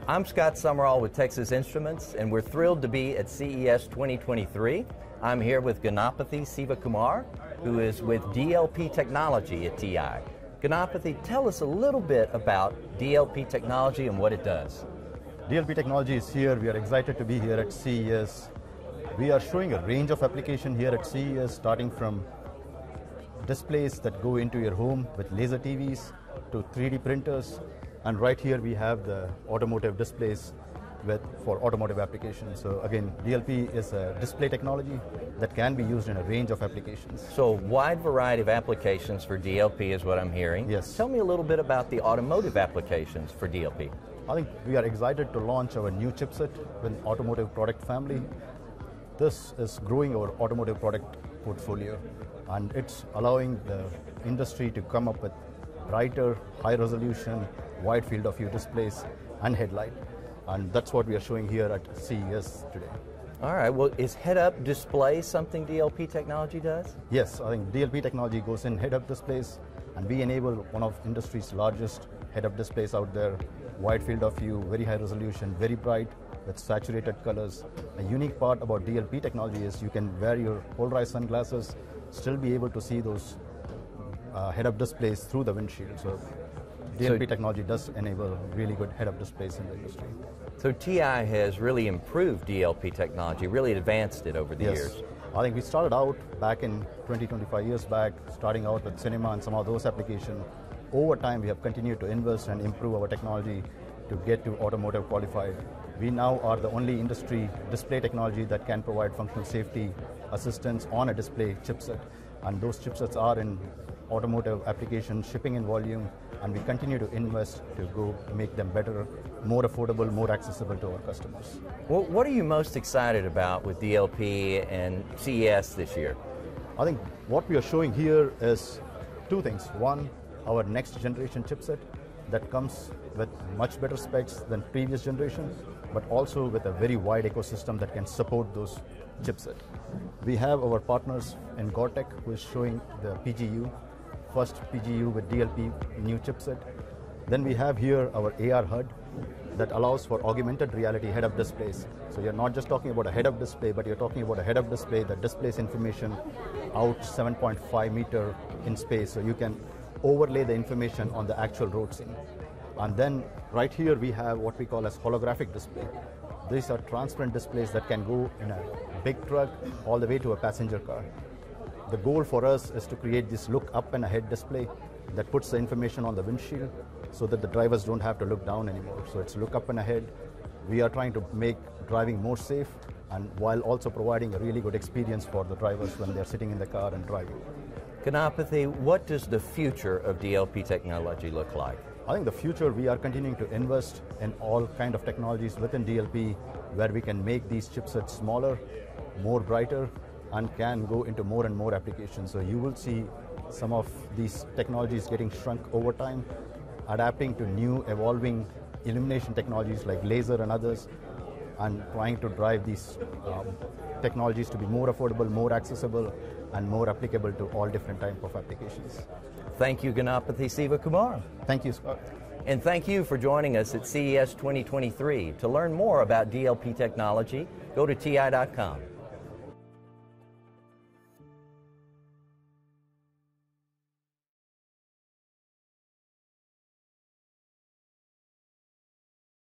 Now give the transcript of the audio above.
I'm Scott Summerall with Texas Instruments, and we're thrilled to be at CES 2023. I'm here with Ganapathy Sivakumar, who is with DLP Technology at TI. Ganapathy, tell us a little bit about DLP Technology and what it does. DLP Technology is here. We are excited to be here at CES. We are showing a range of applications here at CES, starting from displays that go into your home with laser TVs to 3D printers. And right here we have the automotive displays for automotive applications. So again, DLP is a display technology that can be used in a range of applications. So a wide variety of applications for DLP is what I'm hearing. Yes. Tell me a little bit about the automotive applications for DLP. I think we are excited to launch our new chipset with automotive product family. This is growing our automotive product portfolio, and it's allowing the industry to come up with brighter, high resolution, wide field of view displays and headlight. And that's what we are showing here at CES today. All right, well, is head-up display something DLP Technology does? Yes, I think DLP Technology goes in head-up displays, and we enable one of industry's largest head-up displays out there, wide field of view, very high resolution, very bright, with saturated colors. A unique part about DLP Technology is you can wear your polarized sunglasses, still be able to see those head-up displays through the windshield. So DLP Technology does enable really good head-up displays in the industry. So TI has really improved DLP technology, really advanced it over the years. I think we started out back in 25 years back, starting out with cinema and some of those applications. Over time, we have continued to invest and improve our technology to get to automotive qualified. We now are the only industry display technology that can provide functional safety assistance on a display chipset. And those chipsets are in automotive applications, shipping in volume, and we continue to invest to go make them better, more affordable, more accessible to our customers. Well, what are you most excited about with DLP and CES this year? I think what we are showing here is two things. One, our next generation chipset that comes with much better specs than previous generation, but also with a very wide ecosystem that can support those chipset. We have our partners in Gore-Tex who is showing the PGU, first PGU with DLP new chipset. Then we have here our AR HUD that allows for augmented reality head-up displays. So you're not just talking about a head-up display, but you're talking about a head-up display that displays information out 7.5 meter in space. So you can overlay the information on the actual road scene. And then right here we have what we call as holographic display. These are transparent displays that can go in a big truck all the way to a passenger car. The goal for us is to create this look up and ahead display that puts the information on the windshield so that the drivers don't have to look down anymore. So it's look up and ahead. We are trying to make driving more safe, and while also providing a really good experience for the drivers when they're sitting in the car and driving. Ganapathy, what does the future of DLP technology look like? I think the future, we are continuing to invest in all kind of technologies within DLP where we can make these chipsets smaller, more brighter, and can go into more and more applications. So you will see some of these technologies getting shrunk over time, adapting to new evolving illumination technologies like laser and others, and trying to drive these technologies to be more affordable, more accessible, and more applicable to all different types of applications. Thank you, Ganapathy Sivakumar. Thank you, Scott. And thank you for joining us at CES 2023. To learn more about DLP technology, go to ti.com.